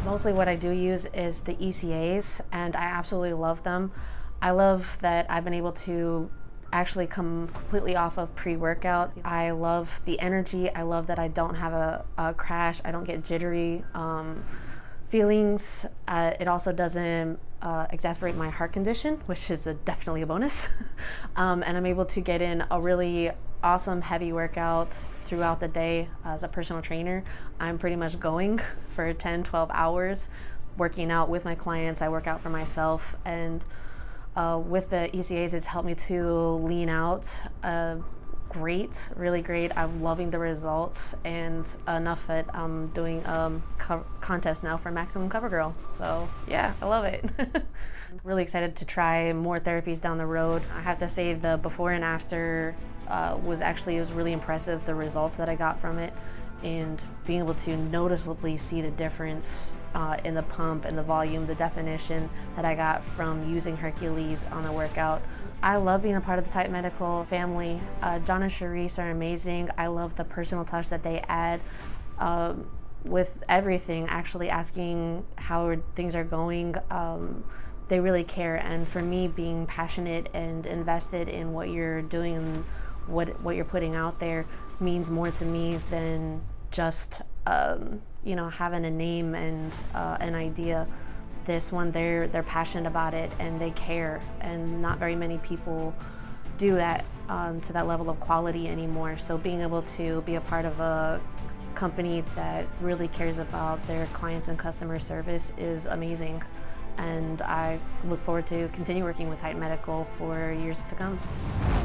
Mostly what I do use is the ECAs, and I absolutely love them. I love that I've been able to actually come completely off of pre-workout. I love the energy. I love that I don't have a crash. I don't get jittery feelings. It also doesn't exacerbate my heart condition, which is definitely a bonus. And I'm able to get in a really awesome heavy workout throughout the day. As a personal trainer, I'm pretty much going for 10-12 hours working out with my clients. I work out for myself, and with the ECAs, it's helped me to lean out great, really great. I'm loving the results, and enough that I'm doing a contest now for Maximum CoverGirl. So yeah, I love it. Really excited to try more therapies down the road. I have to say the before and after was really impressive, the results that I got from it, and being able to noticeably see the difference in the pump and the volume, the definition that I got from using Hercules on a workout. I love being a part of the Titan Medical family. John and Charisse are amazing. I love the personal touch that they add with everything, actually asking how things are going. They really care, and for me, being passionate and invested in what you're doing and what you're putting out there means more to me than just you know, having a name and an idea. This one, they're passionate about it and they care, and not very many people do that to that level of quality anymore. So being able to be a part of a company that really cares about their clients and customer service is amazing, and I look forward to continue working with Titan Medical for years to come.